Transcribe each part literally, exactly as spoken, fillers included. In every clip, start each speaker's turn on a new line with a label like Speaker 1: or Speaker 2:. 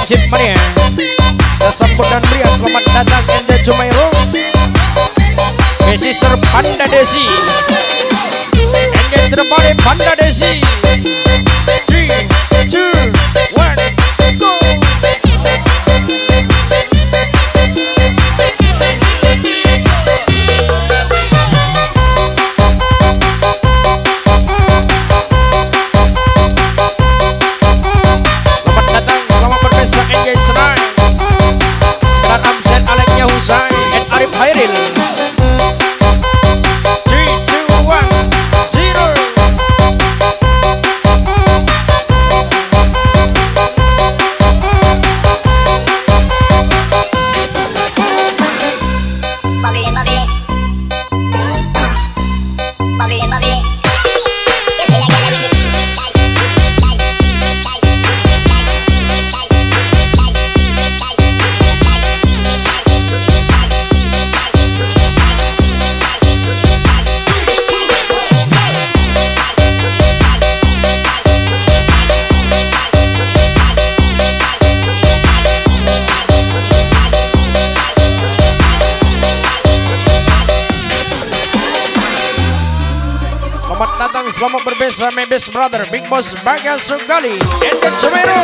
Speaker 1: Chip Mania. Sambut dan pria selamat datang Enda Jumairo. Besi Ser Panda Desi. Engage the Panda Desi. three, two, one, go. Selamat datang, selamat berpesta Engage Senang. Sekarang absen Aleknya Husai and Arif Hairil. Selamat datang, selamat berbesa Mebes Brother, Big Boss Bagas Sugali, Enda Jumairo.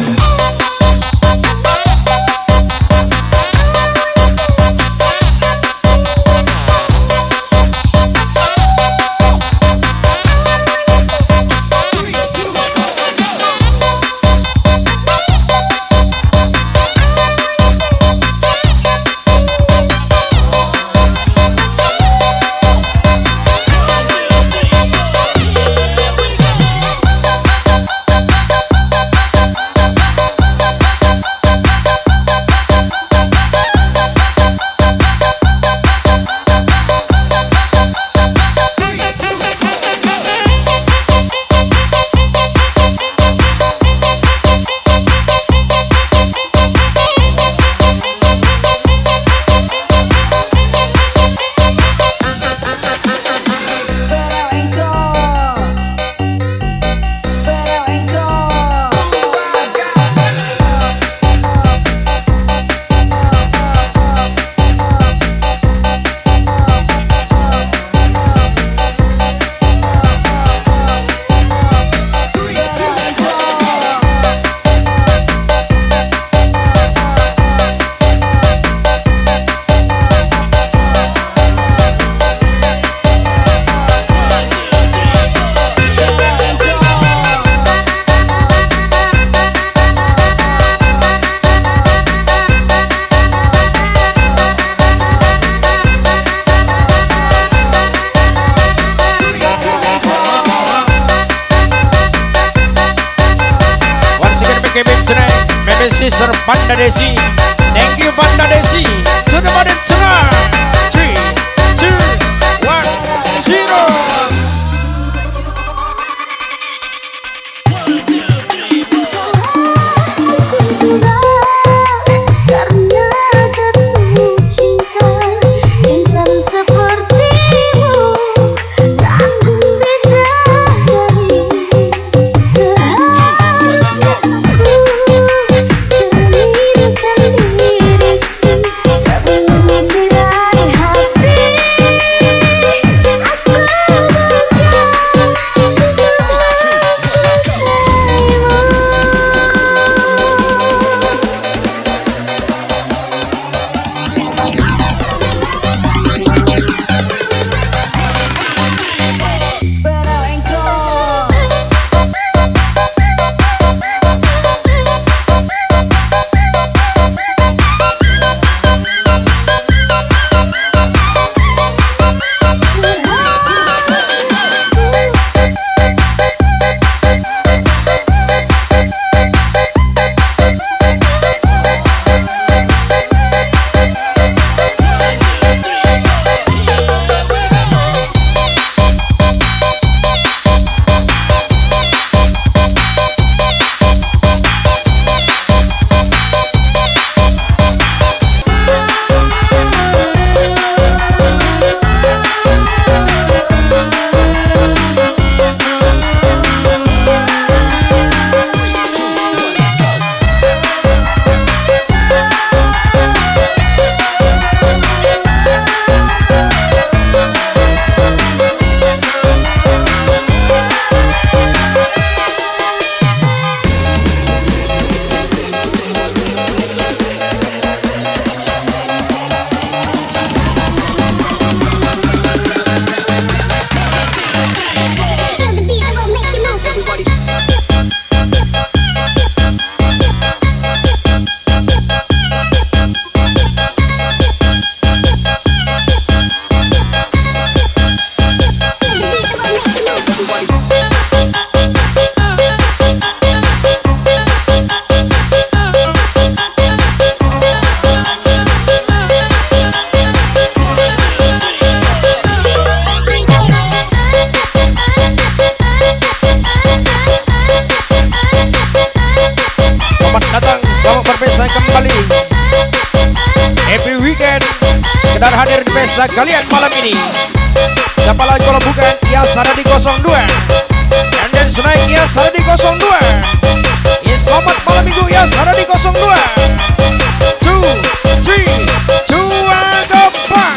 Speaker 1: Ser Panda Desi. Thank you Panda Desi. Sudah pada cerah. three, two, one, zero.
Speaker 2: Diri
Speaker 1: sekedar hadir di pesta kalian malam ini. Siapa lagi kalau bukan Yas ada di nol dua. And then Snack Yas ada di nol dua. Ya, selamat malam minggu Yas ada di nol dua. Two, three, two, and go back.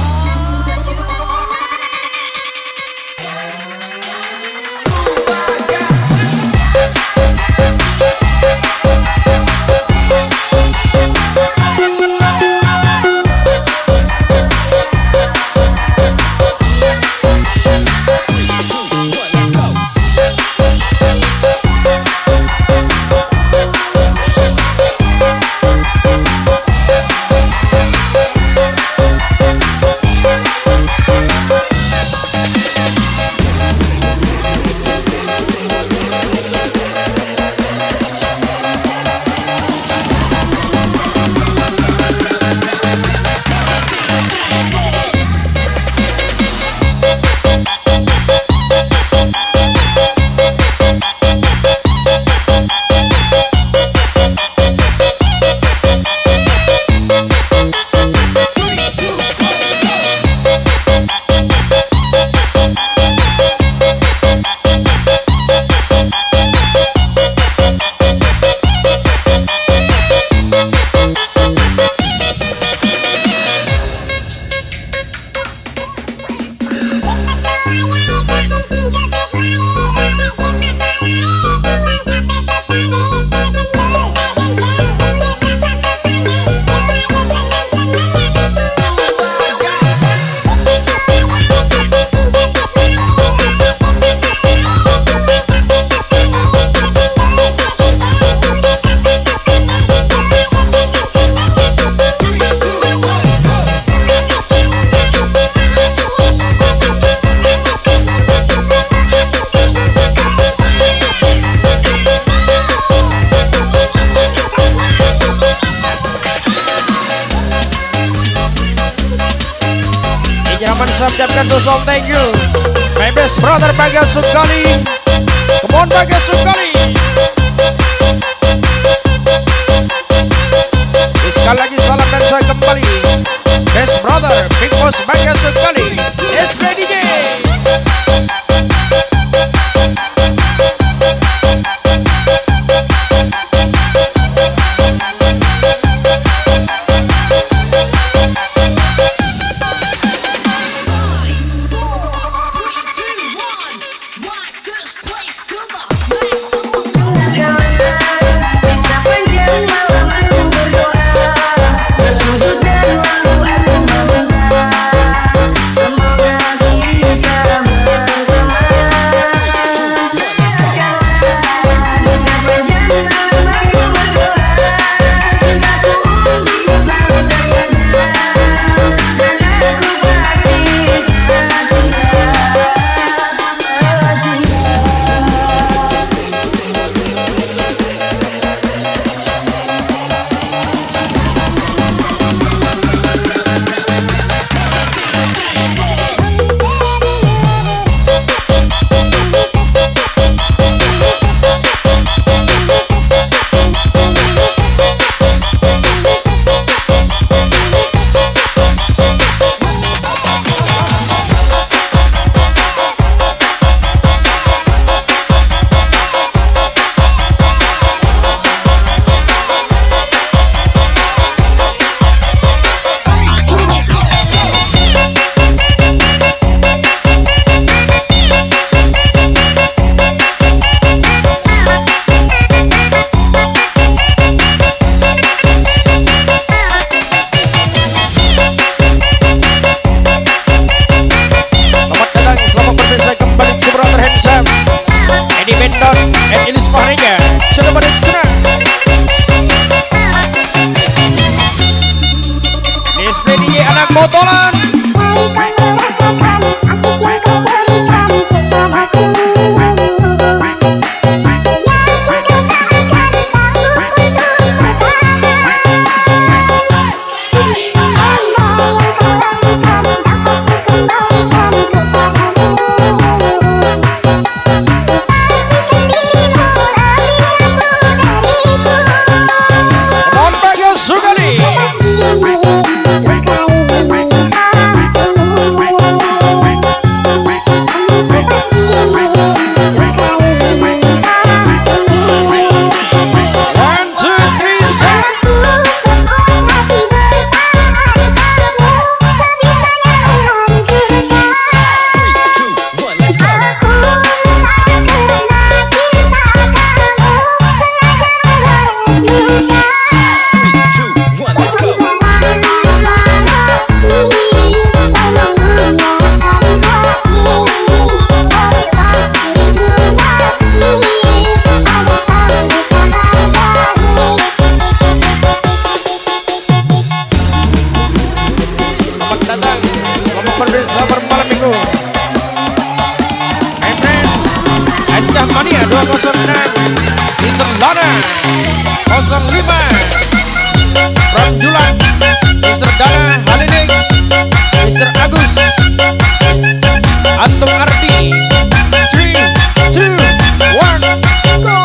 Speaker 1: Ucapkan sosok thank you my best brother Bagas Sukali. Come on Bagas Sukali. Sekali lagi salam dan saya kembali best brother Big Boss Bagas Sukali. S P D J. Motolan. Come on, Bagas Sukali. datang. Selamat berpisah bermalam minggu. My friend, Anjah Mania dua nol enam, Mister Lana nol lima, From Julan, Mister Dana Halining, Mister Agus, Antum Ardi. three, two, one, go!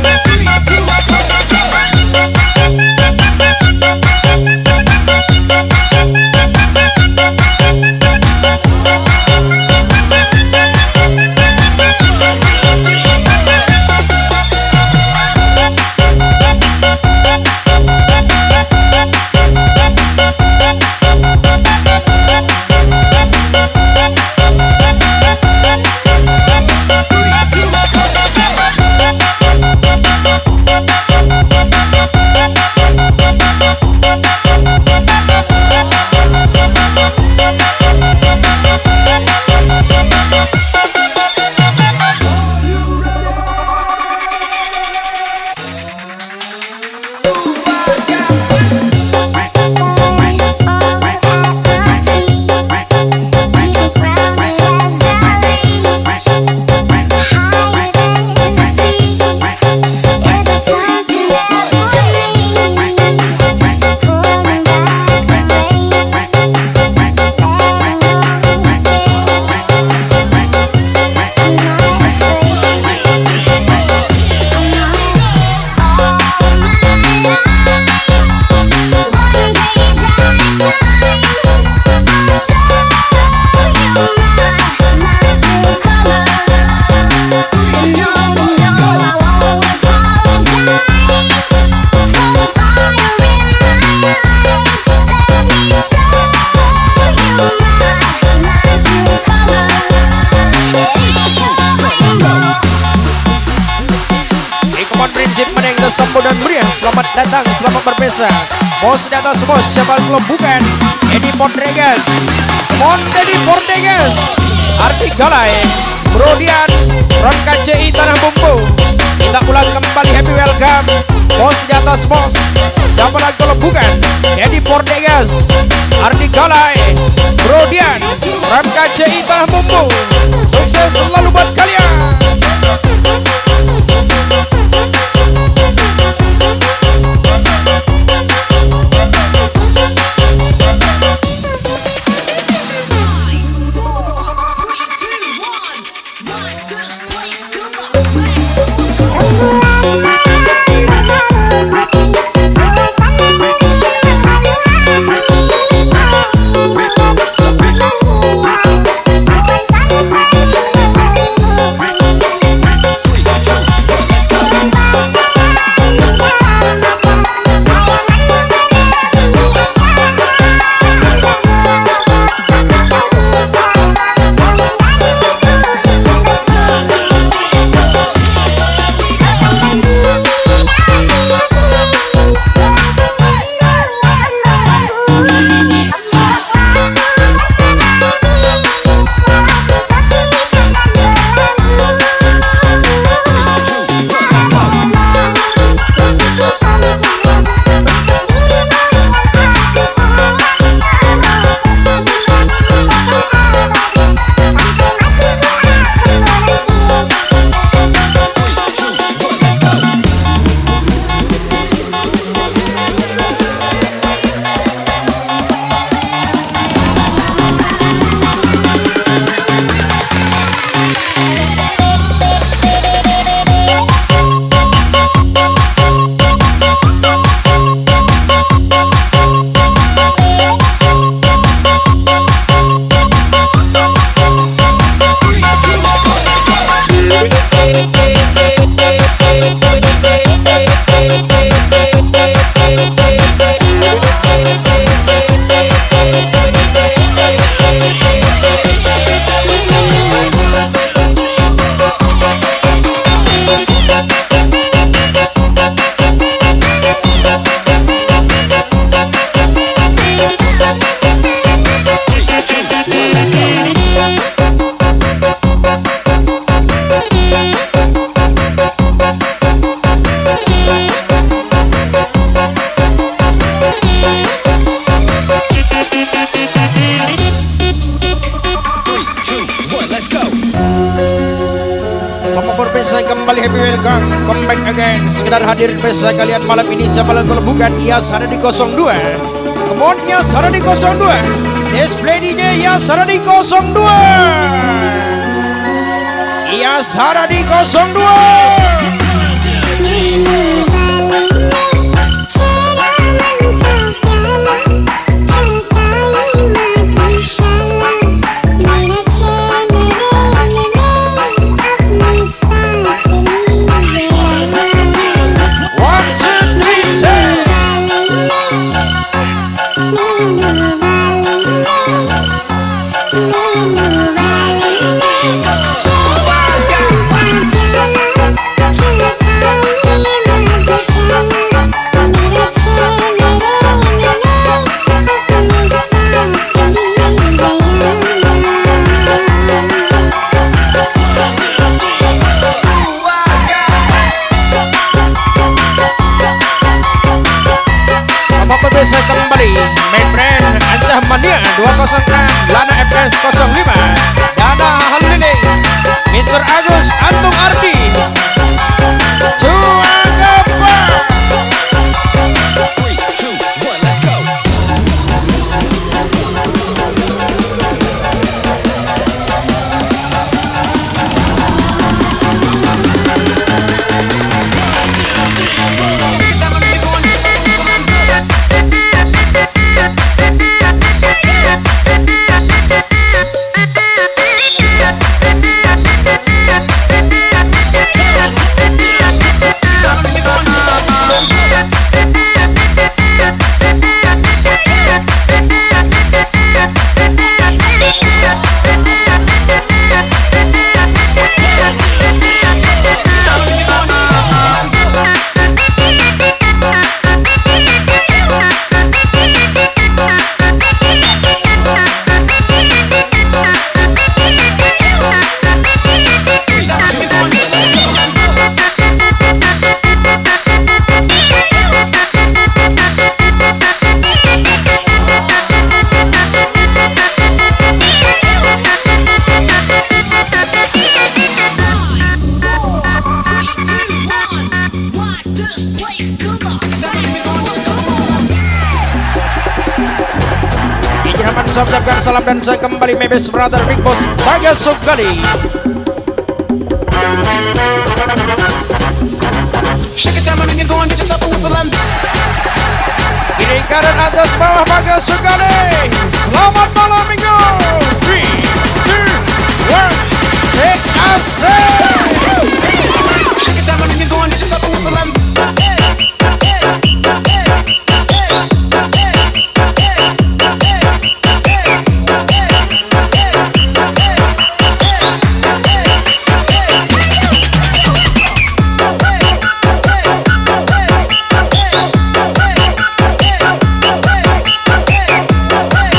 Speaker 1: Dan meriah, selamat datang, selamat berpesta. Bos di atas bos, siapa belum bukan? Edi Podregas, Mon Dedi Podregas, Arti Galai, Brodian, Ron K C I Tanah Bumbu. Kita ulang kembali, happy welcome. Bos di atas bos, siapa lagi kalau bukan? Edi Podregas, Arti Galai, Brodian, Ron K C I Tanah Bumbu. Sukses selalu buat kalian. Soy kembali, happy welcome, come back again. Sekedar hadir bersama kalian malam ini. Siapa lagi kalau bukan Iyas ada di nol dua. Come on, Iyas ada di nol dua. Display D J Iyas ada di nol dua. Iyas ada di nol dua. Saya kembali main brand Ancah Mania dua nol enam Lana F S nol lima Dana Halili Mister Agus Antung Ardi Cuangapa. Saya ucapkan salam dan saya kembali Mebes Brother Big Boss Bagas Sukali. Kiri kanan atas bawah Bagas Sukali. Selamat malam minggu. three, two, one, take asik.
Speaker 2: Hey!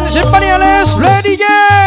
Speaker 1: Simpani alias Play D J.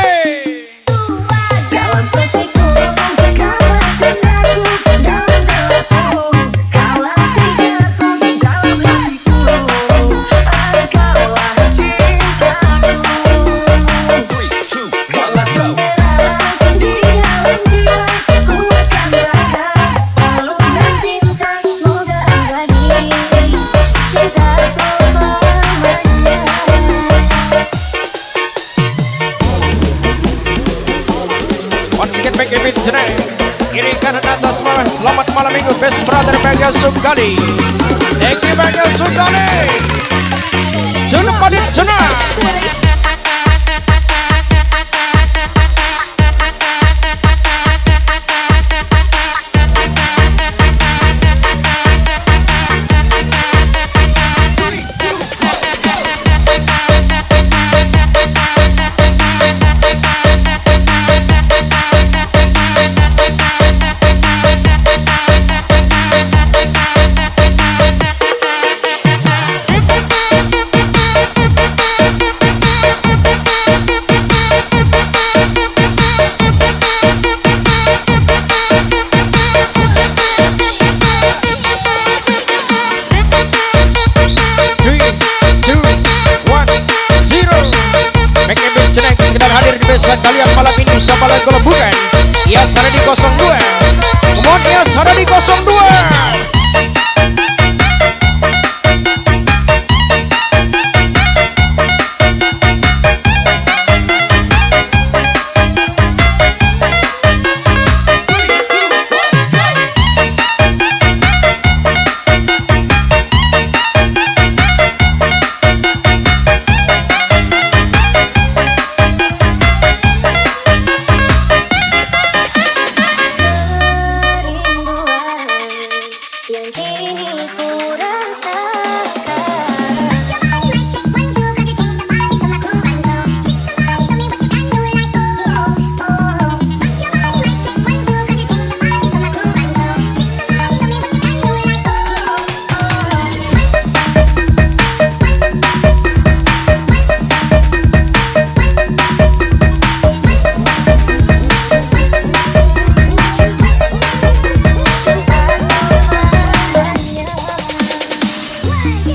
Speaker 1: Ini karena atas malam. Selamat malam minggu best brother Mega Sunggali. Thank you Mega Sunggali. Sudah padit sudah. Besar kalian malam ini siapa lagi kalau bukan Yas ada di nol dua. Kemudian Yas ada di nol dua.
Speaker 2: One.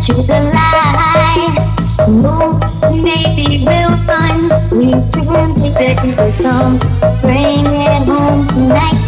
Speaker 2: to the light. Move, maybe real fun. We can take the easy song. Bring it home tonight.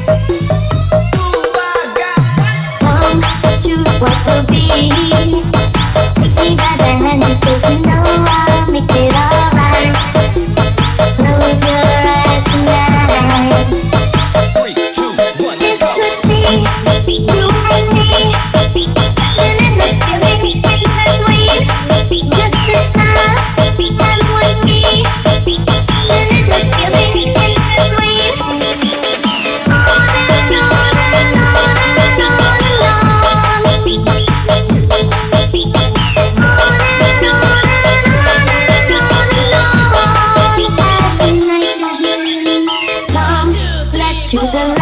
Speaker 2: Come to what will be. We got the hand to know I'll make it alright. Close your eyes tonight.
Speaker 3: Three, two, one,
Speaker 2: This
Speaker 3: go.
Speaker 2: could be you and me. Something in the feeling in the sweet. Just this time, and one me. Something in the feeling in the sweet. On and on and on and on and on. On and on and on and on and on. As the night is long, let's to the light.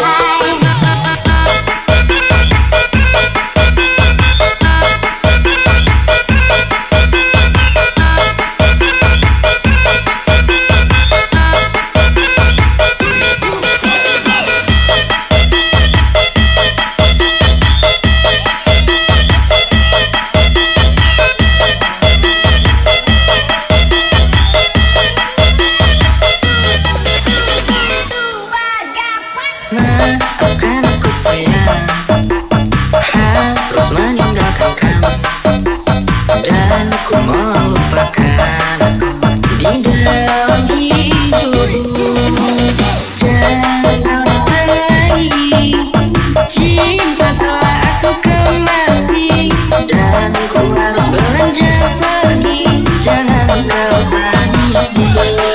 Speaker 4: Maafkan aku sayang, harus meninggalkan kamu, dan ku melupakan aku di dalam hidupmu. Jangan pergi, cinta telah aku kemasi, dan ku harus beranjak pergi. Jangan kau tangisi.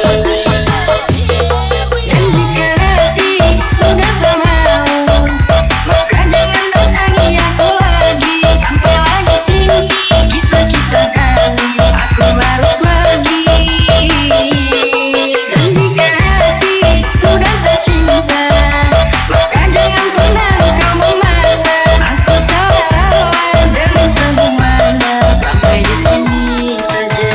Speaker 4: Dan jika hati sudah tak mau, maka jangan datangi aku lagi. Sampailah di sini kisah kita kasih, aku harus pergi. Dan jika hati sudah tak cinta, maka jangan pernah kau memaksa. Aku telah rela dengan semuanya, sampai di sini saja.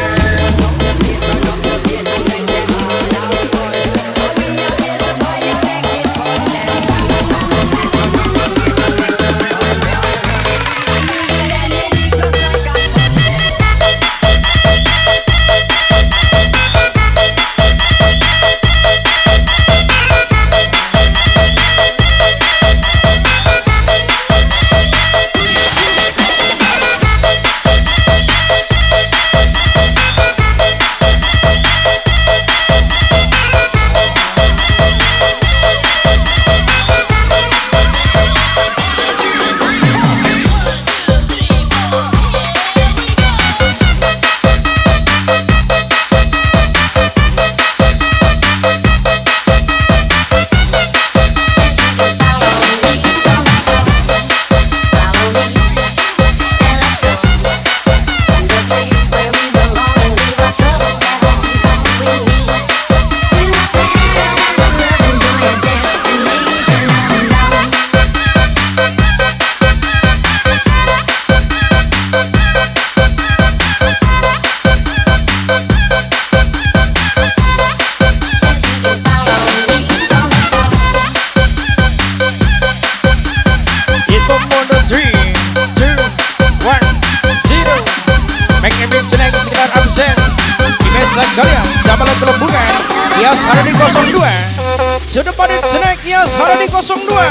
Speaker 1: Itu mode three, two, one, zero. Make every tonight sekitar absen. Di mesa kalian siapa lagi kelompungan? Yas ada di kosong dua. Sudah pada tonight Yas ada di kosong dua.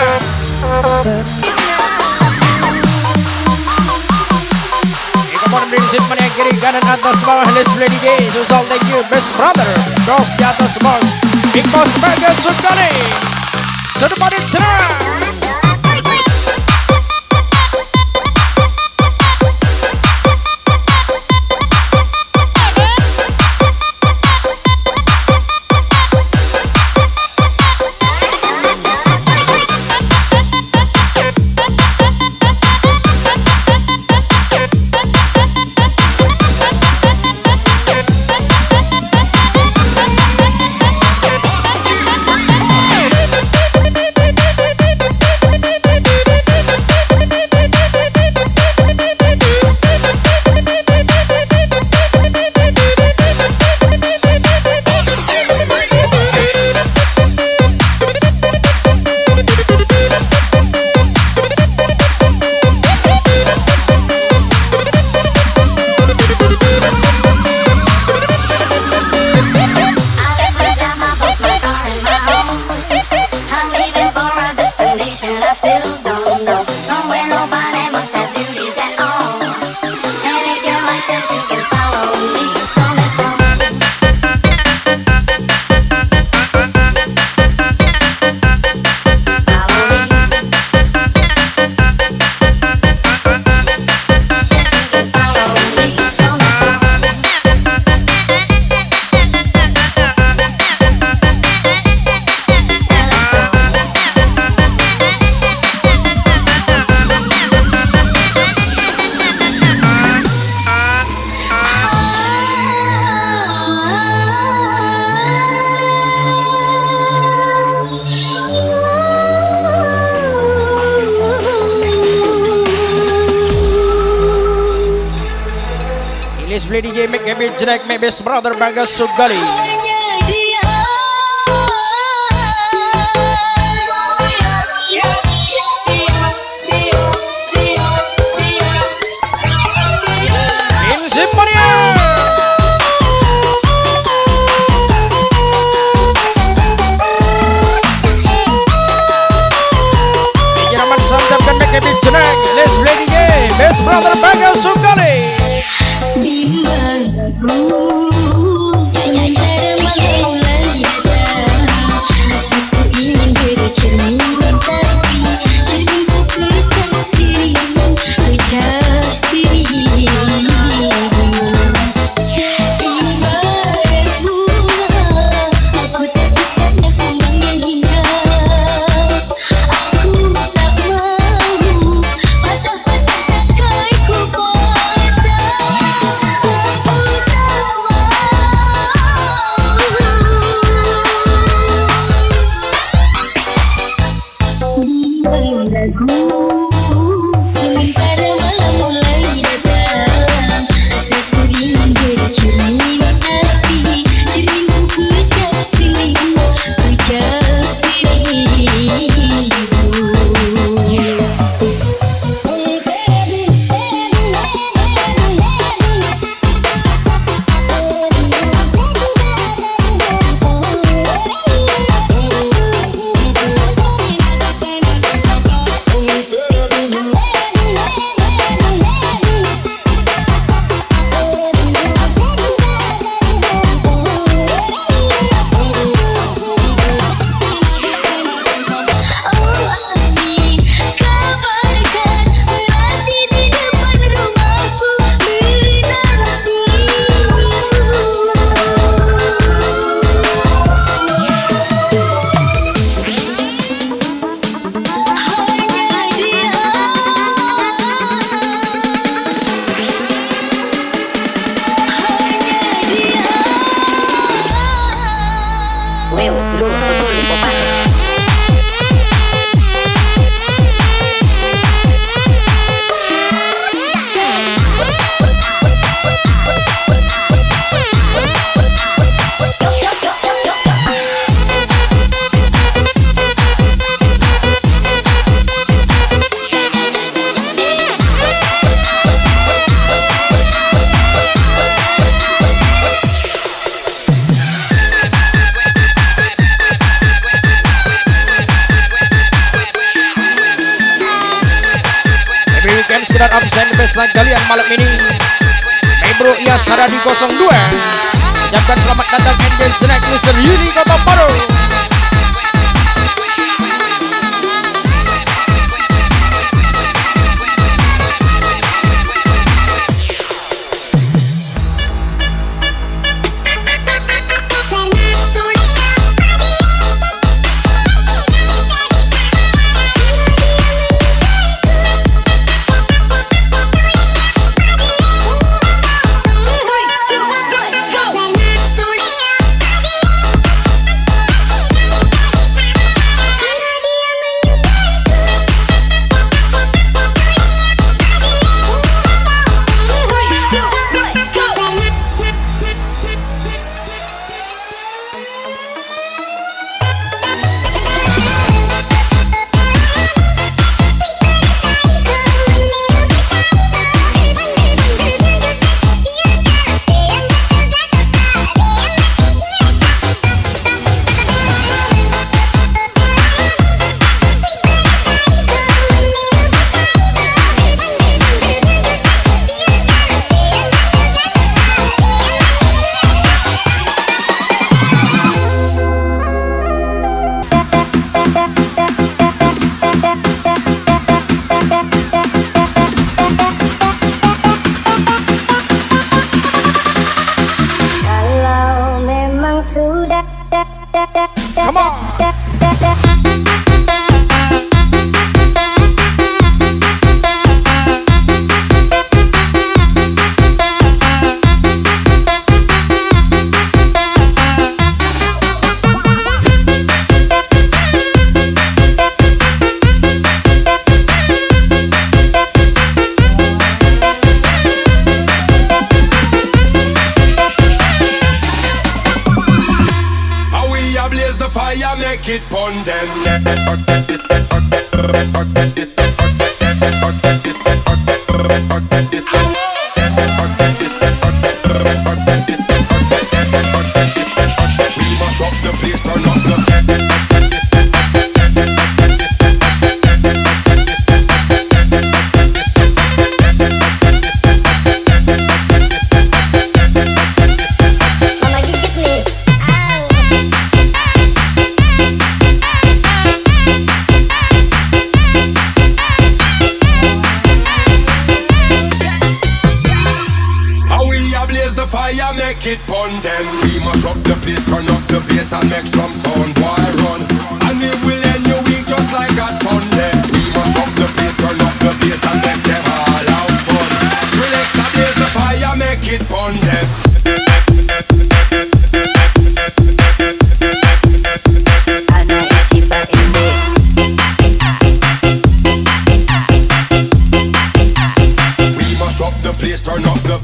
Speaker 1: Ikaman prinsip mana kiri kanan atas bawah display D J. Susal thank you best brother. Cross di atas bos. Because sebagai sukani. Sudah pada tonight. play D J Make Habit Jenek Make Best Brother Bangga Sugali.
Speaker 2: Kevin Jenek, let's play the game. Best Brother Bangga Sugali. Kalian malam ini Bro Iyas ada di nol dua. Ucapkan selamat datang Angel Snack Mister Yuni Kota Baru. Go!
Speaker 5: it pon them. We must rock the place, turn up the.
Speaker 2: Mama gigit nih.
Speaker 5: How we a blaze the fire, make it pon them. We must rock the place, turn up the bass and make some sound, boy run. And it will end your week just like a Sunday. We must rock the place, turn up the bass and make them all have fun. Skrillex a blaze the fire, make it pon them.
Speaker 4: Ana isi Pak Ende.
Speaker 5: We must rock the place, turn up the.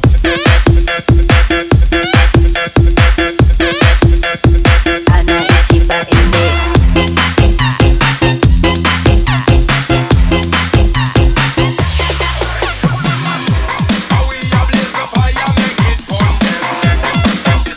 Speaker 4: Ana isi Pak Ende.
Speaker 5: How we a blaze the fire, make it pon them.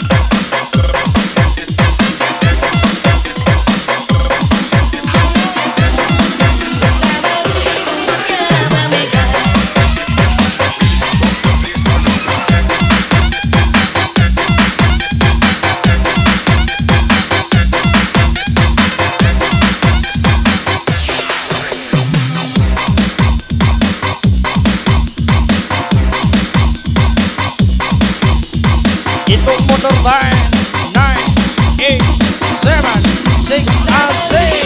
Speaker 1: Hitung mundur time nine, eight, seven, six, asik.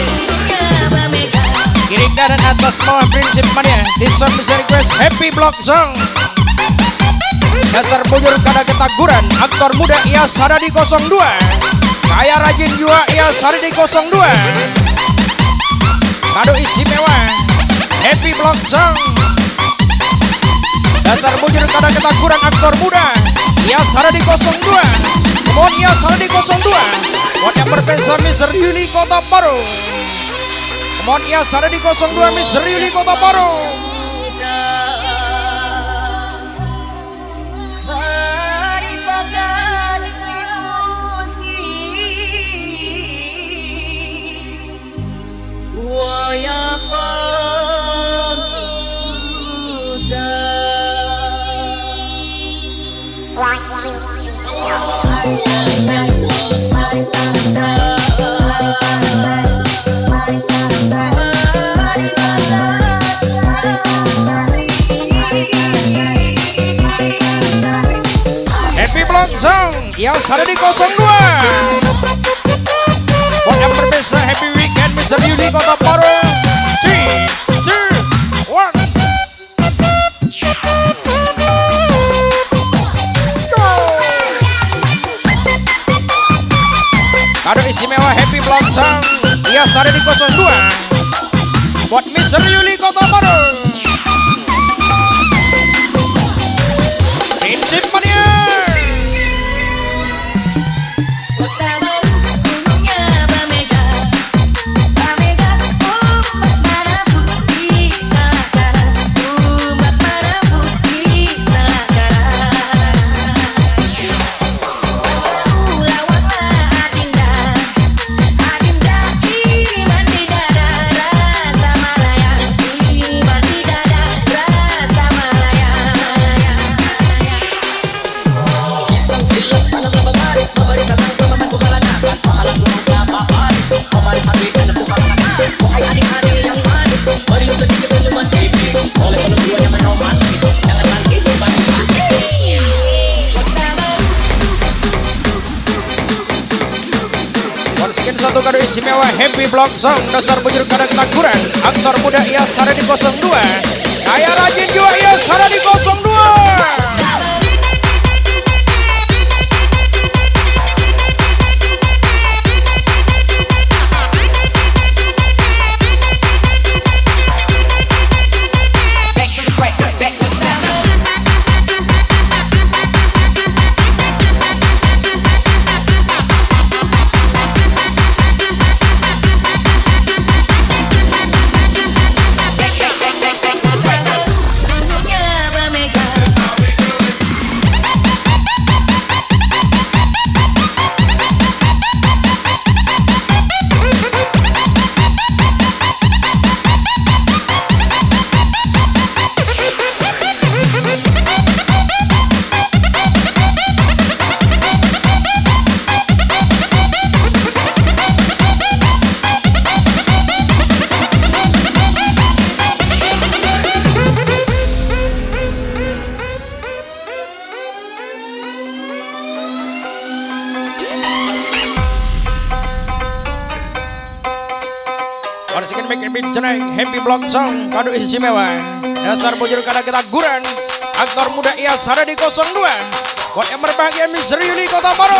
Speaker 1: Kiri kanan atas bawah prinsip mania. This song is a request Happy Block Song. Dasar bujur kada ketaguran. Aktor muda Ias ada di nol dua. Kaya rajin juga Ias ada di nol dua. Kado istimewa Happy Block Song. Dasar bujur kada ketaguran. Aktor muda Ias ada di nol dua. Kemudian Ias ada di nol dua. Buat yang berpesta Mister Yuli Kota Baru. Kemudian Ias ada di nol dua. Mister Yuli Kota Baru.
Speaker 2: One, two, three, let's go.
Speaker 1: Happy Block Song Ias ada di nol dua. Buat yang berbeza Happy Weekend Mister Yuli Kota Baru. three, two, one. Go. Kado istimewa Happy Block Song Ias ada di nol dua. Buat Mister Yuli Kota Baru. Prinsip mania. Sekian satu kado istimewa Happy Block Song. Dasar bujur kada ketaguran. Aktor muda Ias ada di nol dua. Kaya rajin juga Ias ada di nol dua. Happy Jeneng, Happy Block Song, kado istimewa. Dasar bujur kada kita guran. Aktor muda Iyas ada di nol dua. Buat yang berbahagia Misteri Yuli Kota Baru.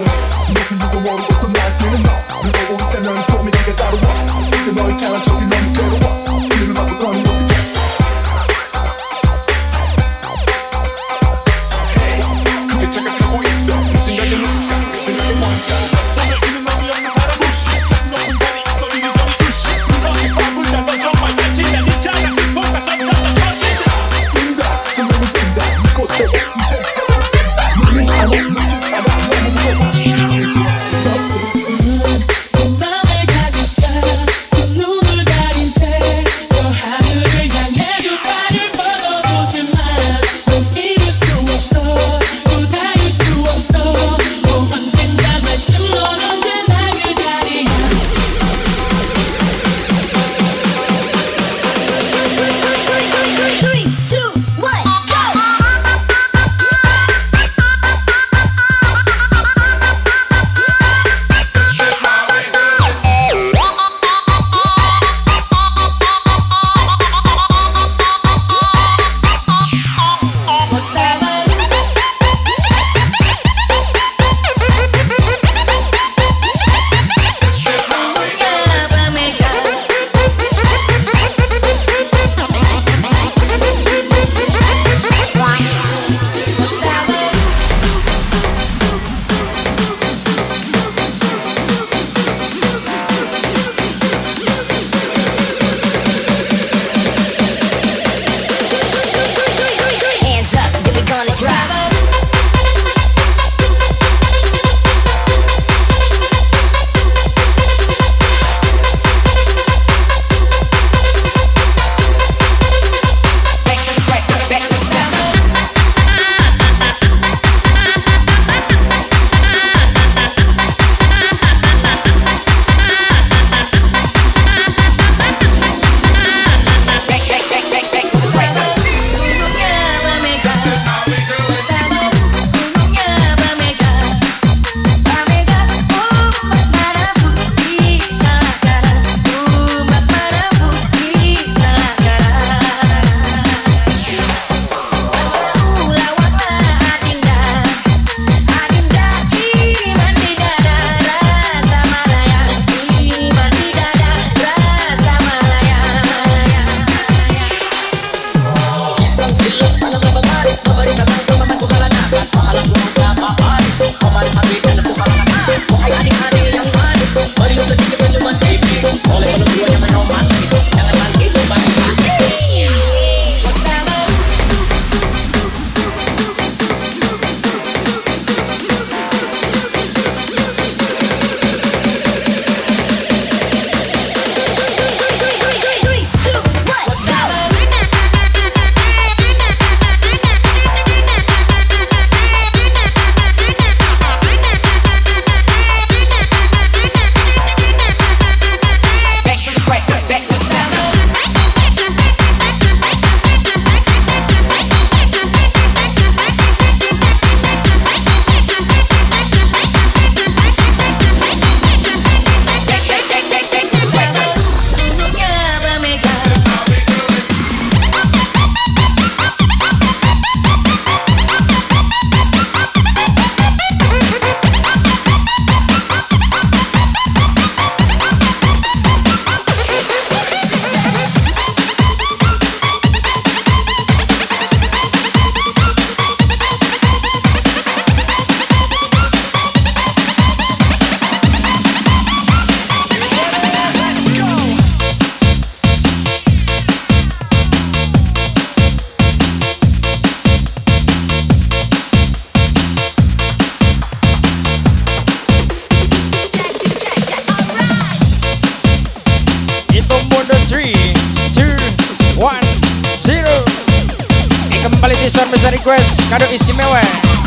Speaker 1: Bisa request kado istimewa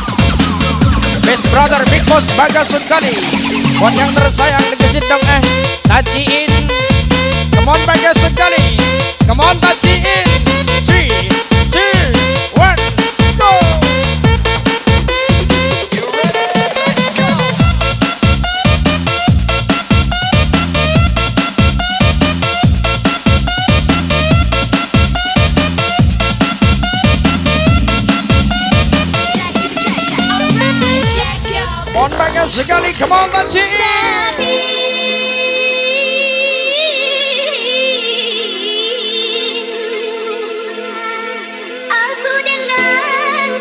Speaker 1: Best Brother Big Boss Bagasun Kali. Buat yang tersayang dekesin dong eh taciin. Come on Bagasun Kali, come on taciin. three, two, one, go. sekali, come on Taci.
Speaker 2: Aku dengarkan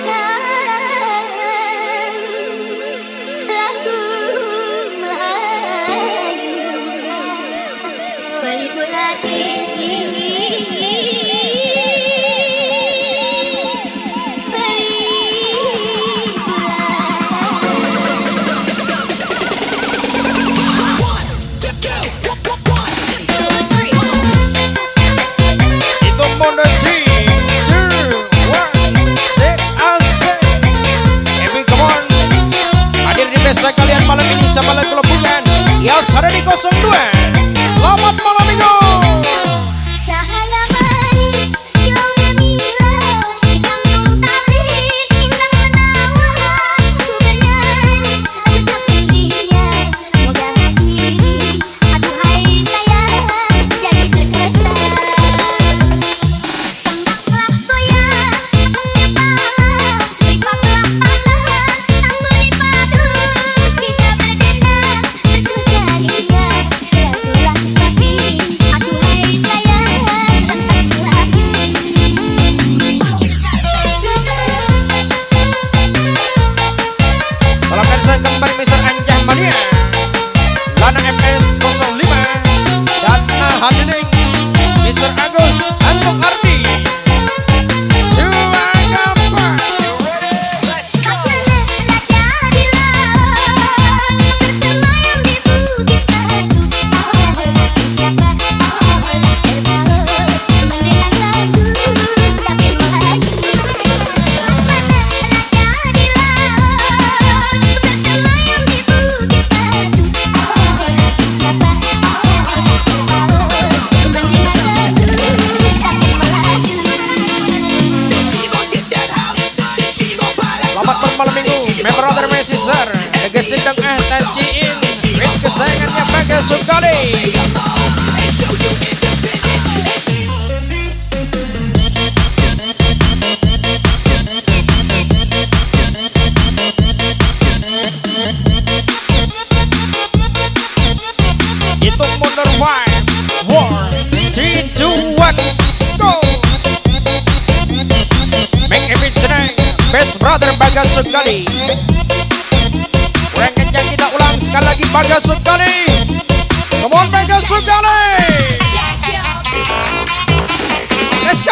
Speaker 2: lagu Melayu pelipur hati.
Speaker 1: Biasa kalian malam ini sama lagu Kelombukan yang ada di nol dua. Selamat malam minggu.
Speaker 2: Cahaya manis yang gemilang di kampung tarik indah menawan. Ku bernyanyi lagu sepilihan moga hati aduhai sayang jadi terkesan. Tembaklah goyang atasnya paham, lipatlah tangan sambut dipadu. Kita berdendam bersuka ingat lagu-lagu sakit aduhai sayang entah lagi.
Speaker 1: Salamkan saya kembali Mister Anjah Mania, Lana M S nol lima, dan hadirin Mister Agus Antung Ardi. Malam minggu, member other Messenger, Negesin dong ah tanciin, with kesayangannya Bagas Sukali. Itu mundur five, one, three, two, one, go. Make every tonight. Best brother Bagas Sukali. Kurang kencang kita ulang sekali lagi Bagas Sukali. Come on Bagas Sukali. Let's go.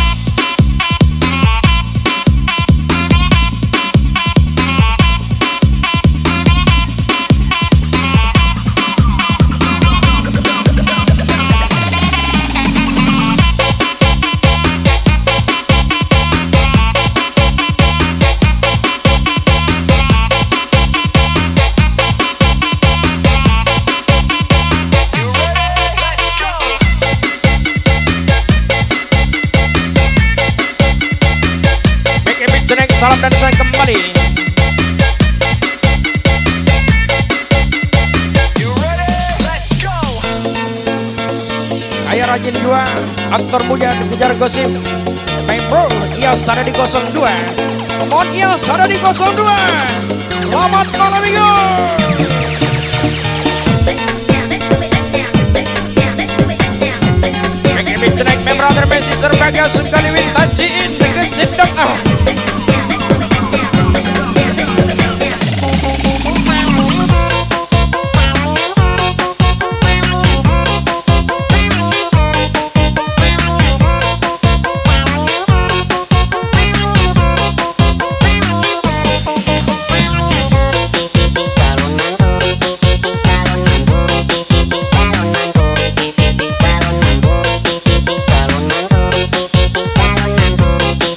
Speaker 1: Salam dan saya kembali. Ayah rajin dua, aktor muda dikejar gosip. Main bro, Ias ada di nol dua. Come on Ias ada di nol dua. Selamat malam minggu. Tonight, my brother, my sister, Bagas Sukali with tanciin, Negesin dong ah.
Speaker 2: Calon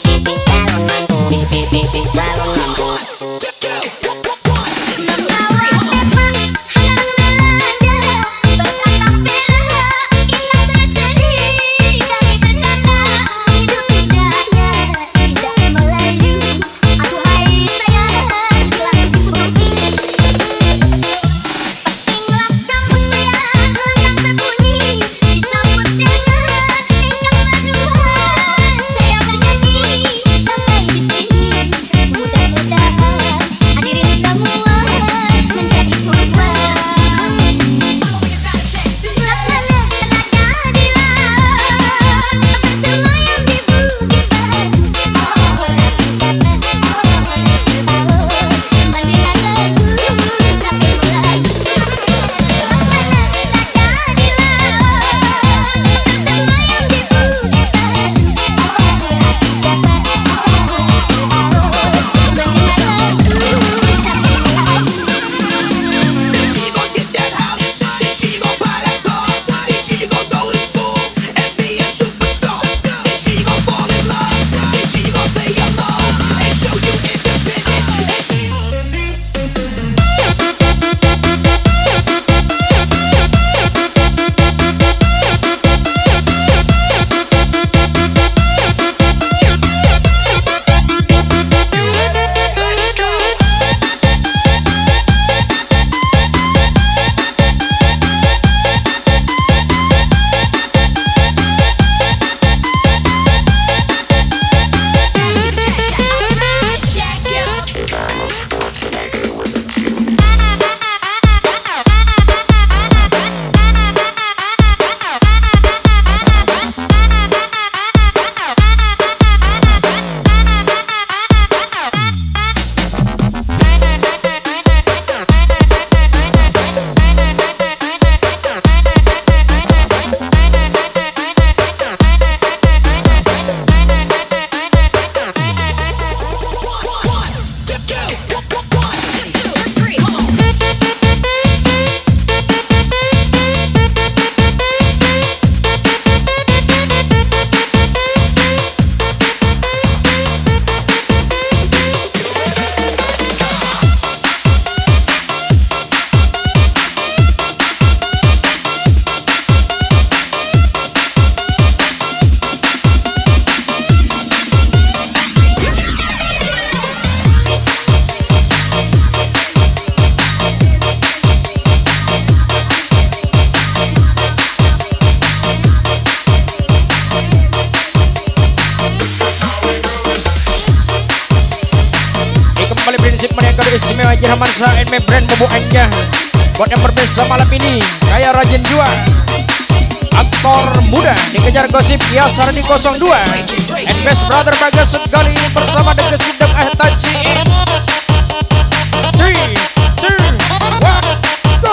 Speaker 1: kado istimewa Jerman Sa and my brand Bobo Anja. Buat yang berbeza malam ini, kayak rajin jual. Aktor muda dikejar gosip ya Sardi nol dua. And best brother Bagas Gali bersama The Gesideng Ah Tajiin. three, two, one, go.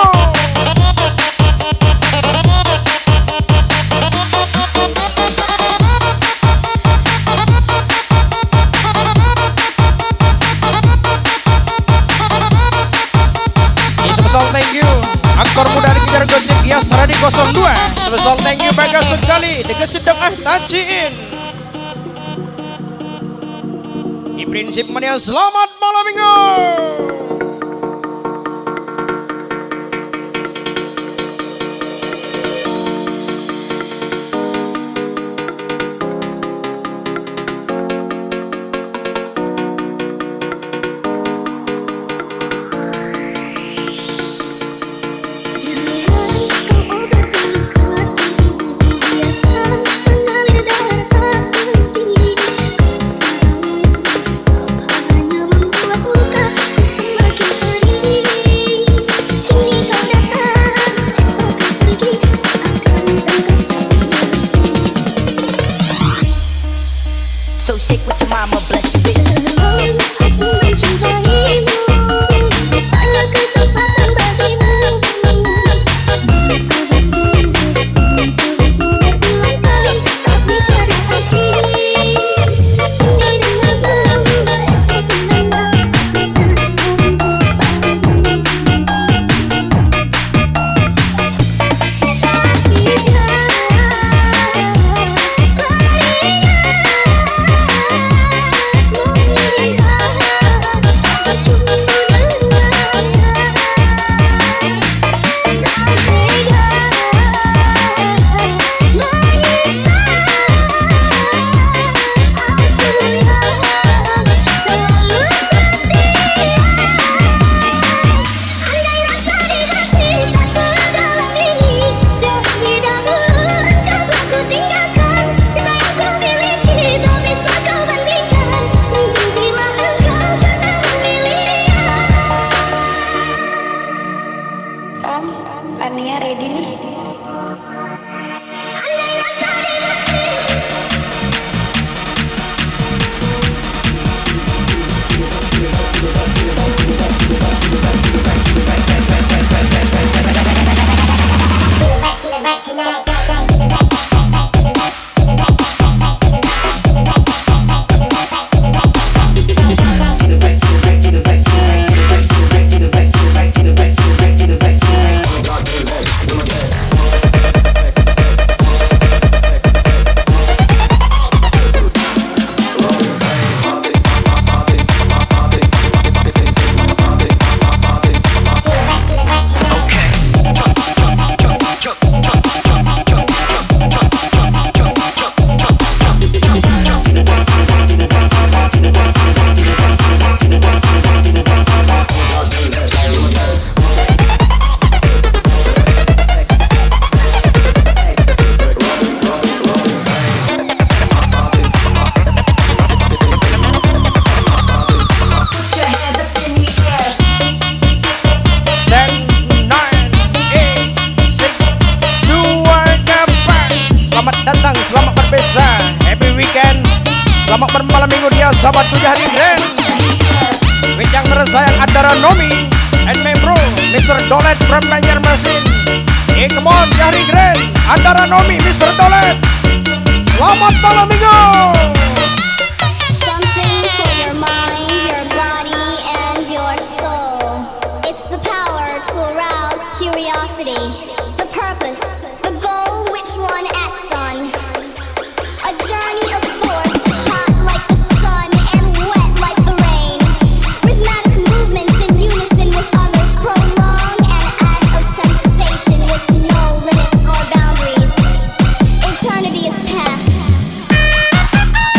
Speaker 1: Sebesar thank you aktor muda dikejar gosip ya Sardi nol dua. Sebesar thank you Bagas Gali The Gesideng Ah Tajiin. Di prinsip mania selamat malam minggu. Selamat bermalam minggu dia sahabat tujuh hari grand. Yang tersayang Adara Nomi and my bro Mister Dolet from Banjarmasin. Hey come on hari grand Adara Nomi Mister Dolet. Selamat malam minggu.
Speaker 2: Something for your mind, your body, and your soul. It's the power to arouse curiosity, the purpose, the goal which one acts on. A journey of force, hot like the sun and wet like the rain. Rhythmic movements in unison with others prolong an act of sensation with no limits or boundaries. Eternity is past.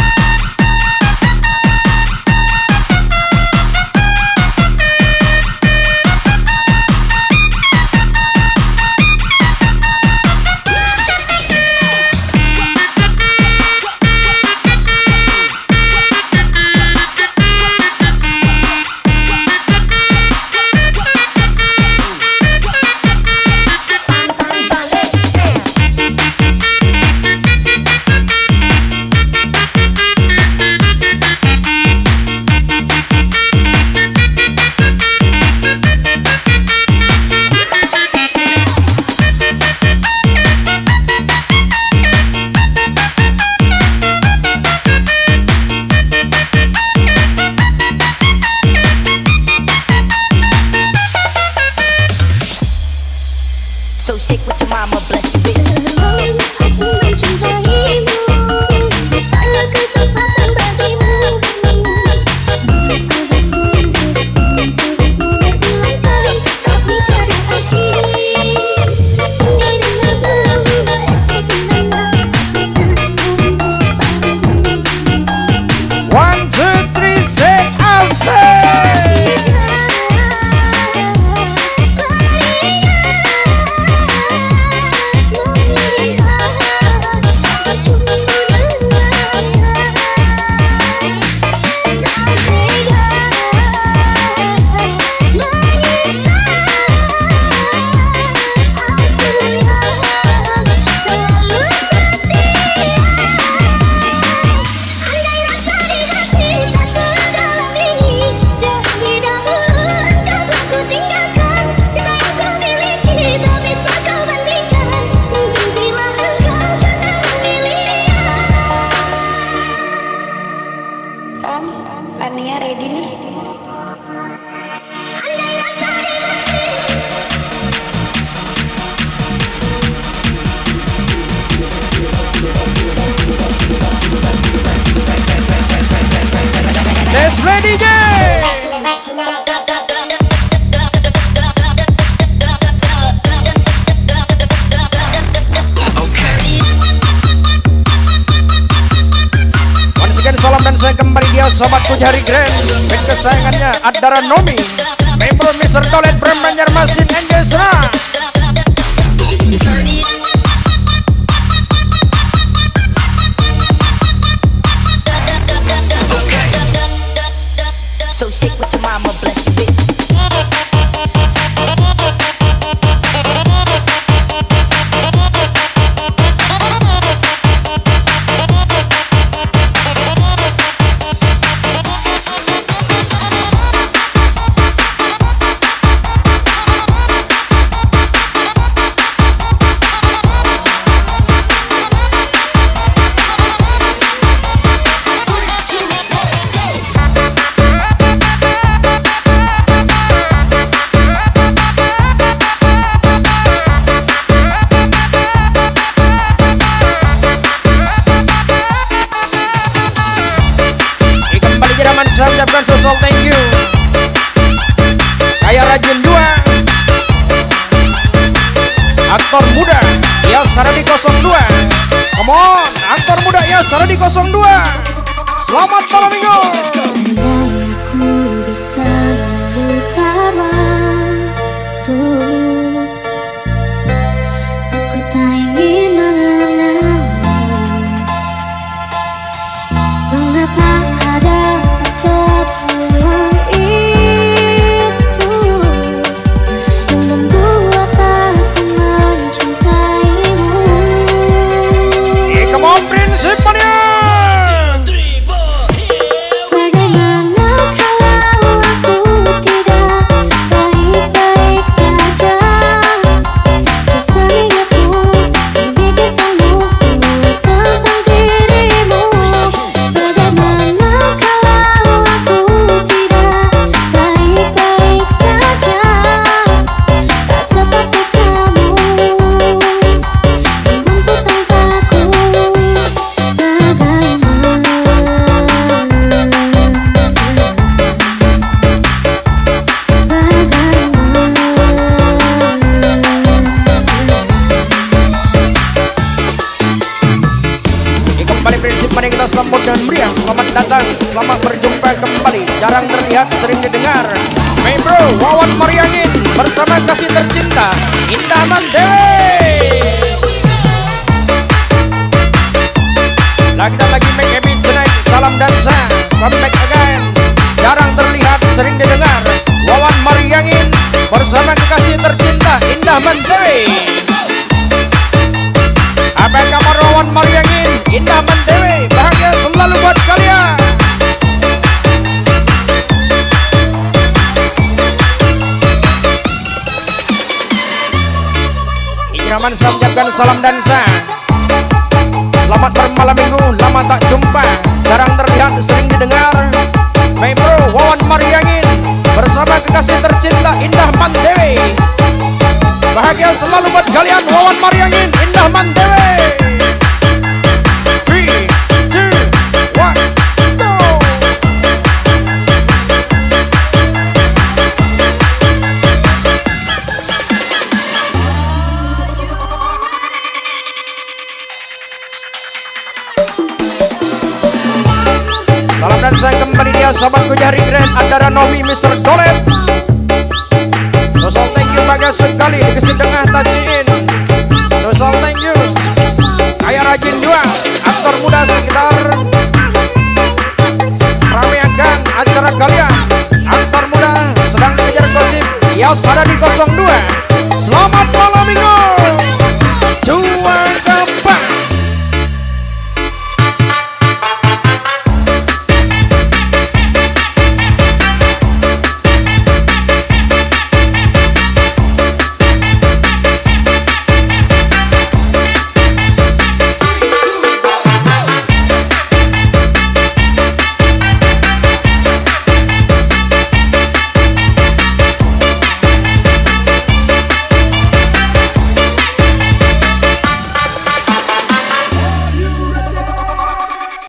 Speaker 2: Om, Ania ready nih.
Speaker 1: Let's ready, D J. Once again, salam dan saya kembali dia sobatku Jari Grand. Band kesayangannya Adara Nomi, member mister Dolet Brem Banjarmasin Anjesra.
Speaker 4: So shake with your mama, bless you, bitch.
Speaker 1: Saya ucapkan sosok thank you kayak Rajin dua, aktor muda ya Saradi nol dua. Come on, aktor muda ya Saradi nol dua. Selamat malam minggu.
Speaker 2: Aku bisa memutar waktu, aku tak ingin mengenalmu. Mengapa ada peluang itu yang membuat aku mencintaimu?
Speaker 1: Yeah, come on, prinsip mania.
Speaker 2: Bagaimana kalau aku tidak baik-baik saja? Terus mengingatku memikirkanmu semua tentang dirimu. Bagaimana kalau aku tidak baik-baik saja? Tak seperti kamu yang mampu tanpaku.
Speaker 1: Ini kembali prinsip mania kita sambut dengan meriah. Selamat datang, selamat berjumpa kembali. Jarang terlihat, sering didengar. Hey bro, Wawan Mariangin bersama kasih tercinta Indah Mandewi. Lagi dan lagi make happy tonight. Salam dansa, come back again. Jarang terlihat, sering didengar. Wawan Mariangin bersama kekasih tercinta Indah Mandewi. Apa kabar Wawan Mariangin, Indah Mandewi? Bahagia selalu buat kalian. Ikiraman saya ucapkan salam dansa. Selamat bermalam minggu, lama tak jumpa. Jarang terlihat, sering didengar. My bro, Wawan Mariangin bersama kekasih tercinta Indah Mandewi. Bahagia selalu buat kalian, Wawan Mariangin, Indah Mandewi. three, two, one, go. Salam dan saya kembali dia sahabatku Jari Grand, Adara Nomi, mister Dolet. Sosok thank you bagus sekali dikasih tengah tajiin. Sosok thank you kayak Rajin dua, aktor muda sekitar rameakan acara kalian. Aktor muda sedang dikejar gosip ya Saradi